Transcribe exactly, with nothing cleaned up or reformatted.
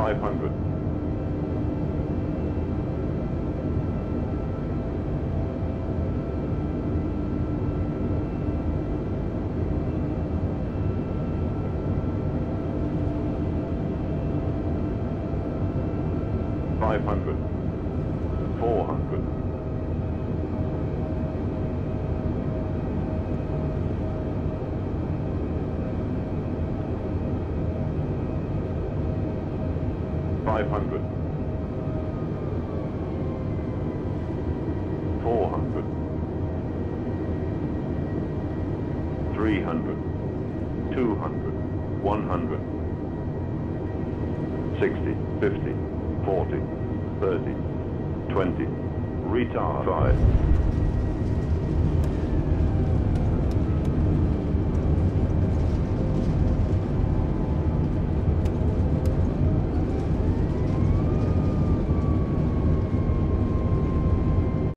five hundred. Five hundred. Four hundred. Five hundred. Four hundred. Three hundred. Two hundred. One hundred. Sixty. Fifty. Forty. Thirty. Twenty. Retard. Five.